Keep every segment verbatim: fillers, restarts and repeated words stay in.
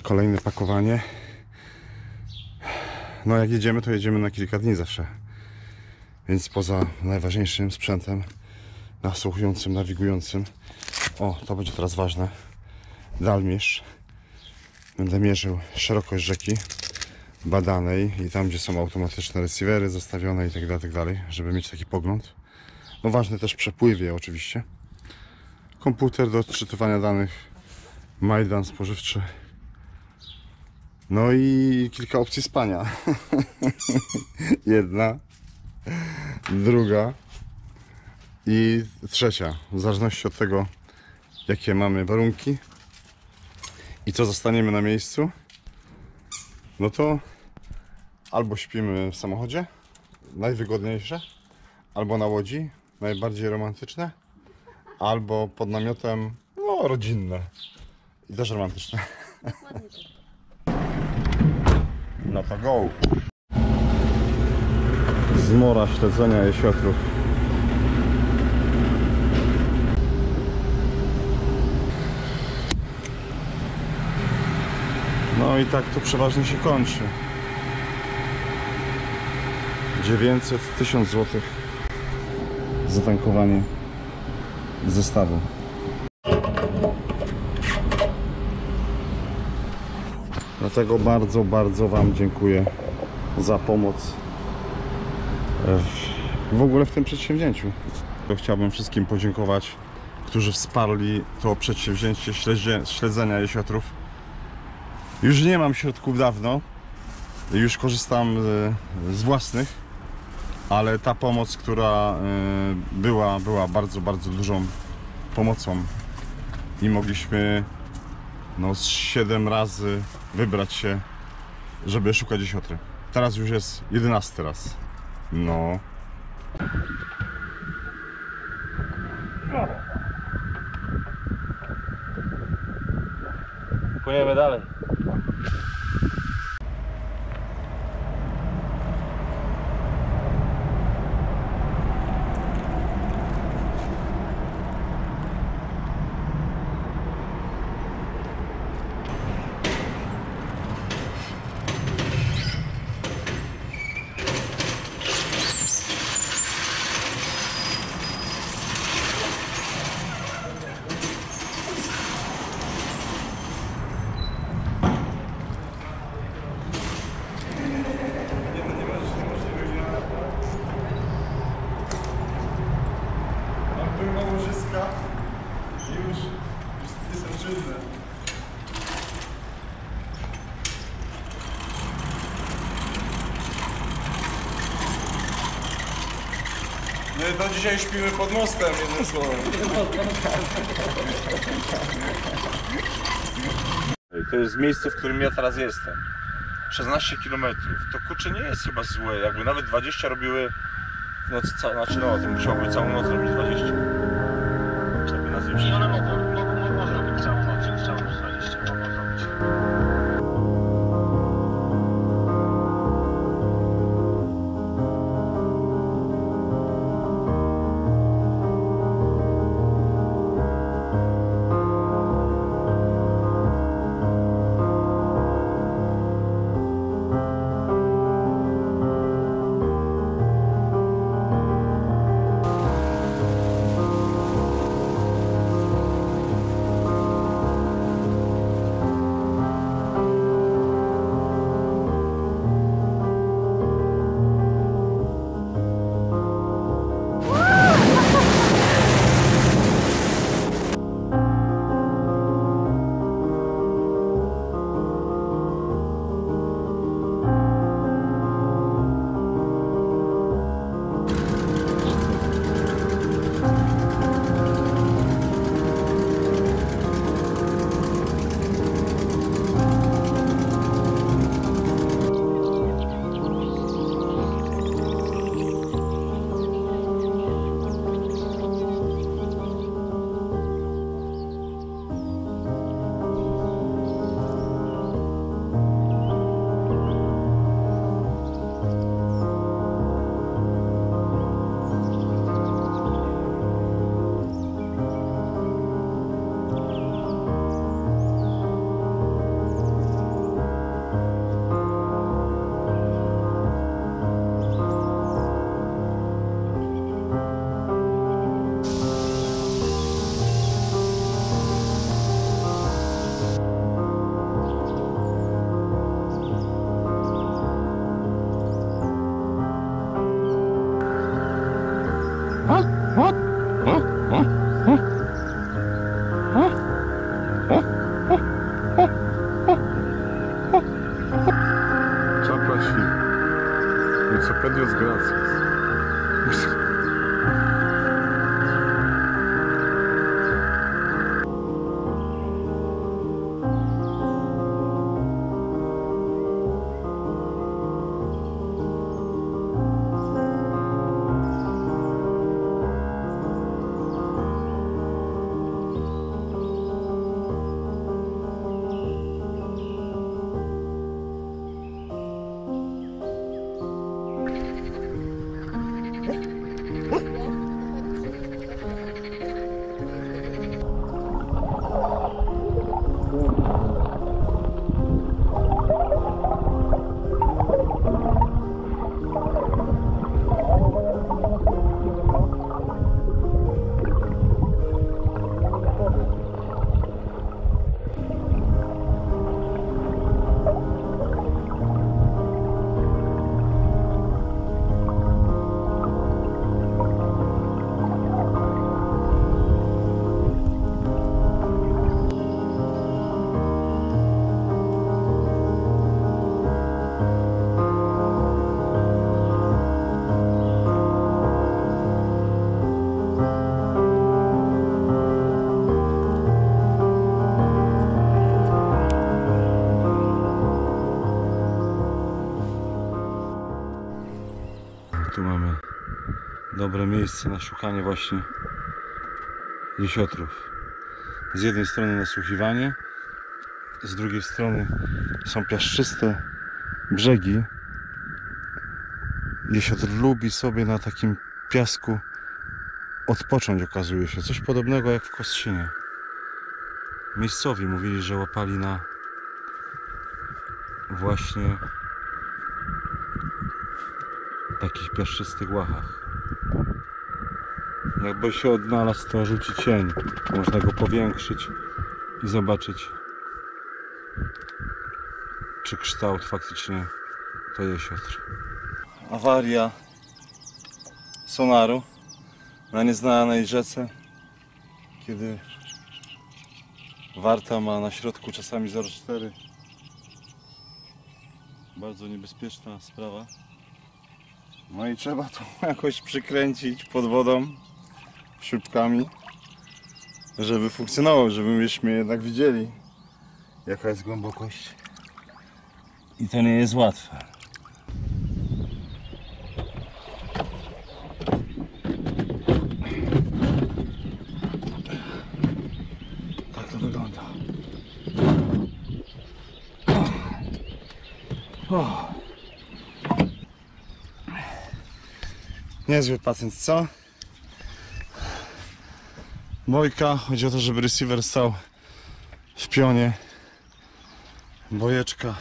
Kolejne pakowanie. No jak jedziemy, to jedziemy na kilka dni zawsze. Więc poza najważniejszym sprzętem nasłuchującym, nawigującym. O, to będzie teraz ważne. Dalmierz. Będę mierzył szerokość rzeki badanej i tam, gdzie są automatyczne receivery zostawione i tak dalej, tak dalej, żeby mieć taki pogląd. No ważne też przepływie oczywiście. Komputer do odczytywania danych, majdan spożywczy. No i kilka opcji spania. Jedna, druga i trzecia. W zależności od tego, jakie mamy warunki i co zostaniemy na miejscu, no to albo śpimy w samochodzie, najwygodniejsze, albo na łodzi, najbardziej romantyczne, albo pod namiotem, no rodzinne i też romantyczne. No to go! Zmora śledzenia jesiotrów. No i tak to przeważnie się kończy. dziewięćset do tysiąca złotych zatankowanie zestawu. Dlatego bardzo, bardzo Wam dziękuję za pomoc w, w ogóle w tym przedsięwzięciu. Chciałbym wszystkim podziękować, którzy wsparli to przedsięwzięcie śledzie, śledzenia jesiotrów. Już nie mam środków dawno, już korzystam z własnych, ale ta pomoc, która była, była bardzo, bardzo dużą pomocą i mogliśmy no z siedem razy wybrać się, żeby szukać jesiotry. Teraz już jest jedenasty raz. No. Płyniemy dalej. Już jestem czynny. My to dzisiaj śpimy pod mostem, jednym słowem. To jest miejsce, w którym ja teraz jestem. szesnaście kilometrów. To kurczę nie jest chyba złe. Jakby nawet dwadzieścia robiły w noc, ca... znaczy no, to musiałoby całą noc robić dwadzieścia. Żeby nas nie I one mogą, mogą, mogą zrobić całą noc, już całą dwadzieścia mogą zrobić. Enciclopedios gracias. Tu mamy dobre miejsce na szukanie właśnie jesiotrów. Z jednej strony nasłuchiwanie, z drugiej strony są piaszczyste brzegi. Jesiotr lubi sobie na takim piasku odpocząć, okazuje się. Coś podobnego jak w Kostrzynie. Miejscowi mówili, że łapali na właśnie takich piaszczystych łachach. Jakby się odnalazł, to rzuci cień. Można go powiększyć i zobaczyć, czy kształt faktycznie to jesiotr. Awaria sonaru na nieznanej rzece, kiedy warta ma na środku czasami zero przecinek cztery. Bardzo niebezpieczna sprawa. No i trzeba to jakoś przykręcić pod wodą śrubkami, żeby funkcjonował, żebyśmy jednak widzieli, jaka jest głębokość. I to nie jest łatwe. Tak to wygląda. Oh. Niezły pacjent, co? Bojka, chodzi o to, żeby receiver stał w pionie. Bojeczka.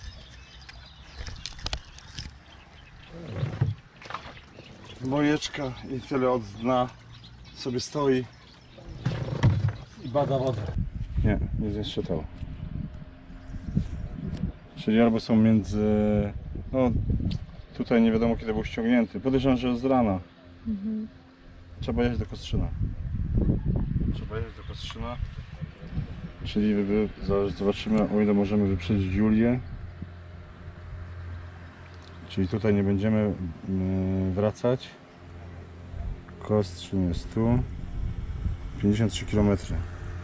Bojeczka i tyle od dna sobie stoi i bada wodę. Nie, nie zeszczytał. Czyli albo są między... No, tutaj nie wiadomo kiedy był ściągnięty. Podejrzewam, że z rana. Mhm. Trzeba jechać do Kostrzyna. Trzeba jechać do Kostrzyna. Czyli wy, zobaczymy, o ile możemy wyprzedzić Julię. Czyli tutaj nie będziemy wracać. Kostrzyn jest tu. pięćdziesiąt trzy kilometry.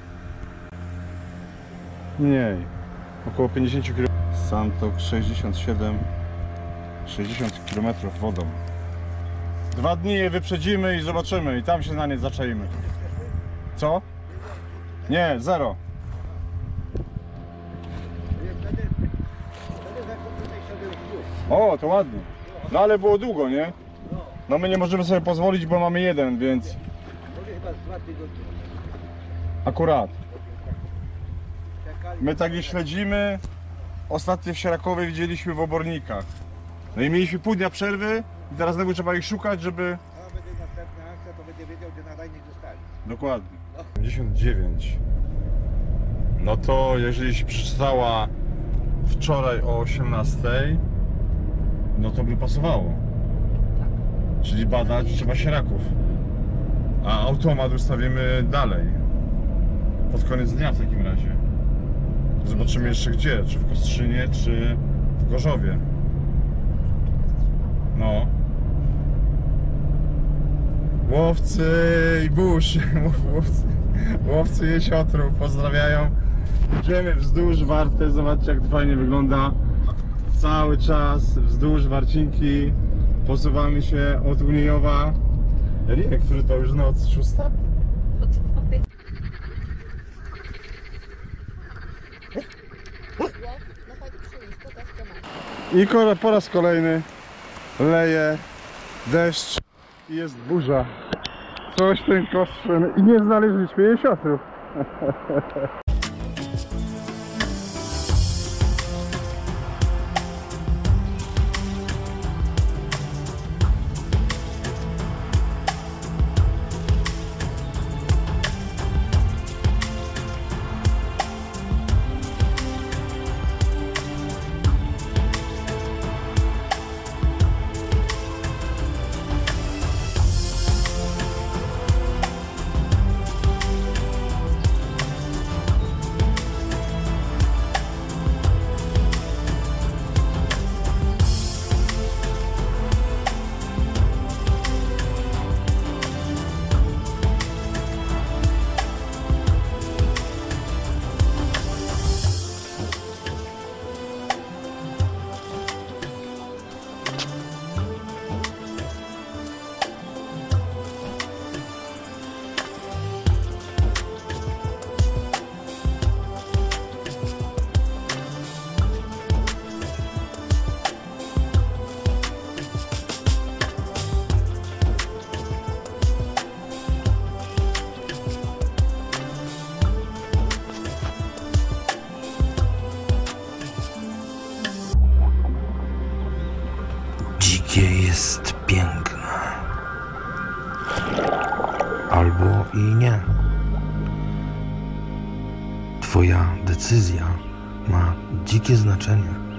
Mniej. Około pięćdziesiąt kilometrów. Santok sześćdziesiąt siedem. sześćdziesiąt kilometrów wodą. Dwa dni je wyprzedzimy i zobaczymy i tam się na nie zaczaimy. Co? Nie, zero. O, to ładnie. No ale było długo, nie? No my nie możemy sobie pozwolić, bo mamy jeden, więc... Akurat. My tak je śledzimy. Ostatnio w Sierakowie widzieliśmy w Obornikach. No i mieliśmy pół dnia przerwy i teraz znowu trzeba ich szukać, żeby... A będzie następna akcja, to będzie wiedział, gdzie nadajnik zostali. Dokładnie. pięćdziesiąt dziewięć. No to jeżeli się przeczytała wczoraj o osiemnastej, no to by pasowało. Czyli badać trzeba Sieraków. A automat ustawimy dalej. Pod koniec dnia w takim razie. Zobaczymy jeszcze gdzie, czy w Kostrzynie, czy w Gorzowie. No. Łowcy i burz. Łowcy, łowcy jesiotrów pozdrawiają. Idziemy wzdłuż Warty. Zobaczcie, jak to fajnie wygląda. Cały czas wzdłuż Warcinki. Posuwamy się od Uniejowa. Rie, który to już noc szósta? I ko- po raz kolejny leje deszcz i jest burza. Coś ten kostrzem i nie znaleźliśmy jesiotrów. Dzikie jest piękne. Albo i nie. Twoja decyzja ma dzikie znaczenie.